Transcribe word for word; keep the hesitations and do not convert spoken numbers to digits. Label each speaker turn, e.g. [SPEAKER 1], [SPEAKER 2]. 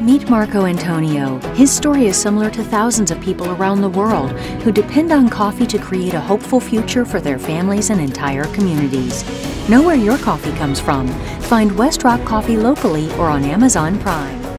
[SPEAKER 1] Meet Marco Antonio. His story is similar to thousands of people around the world who depend on coffee to create a hopeful future for their families and entire communities. Know where your coffee comes from. Find Westrock coffee locally or on Amazon Prime.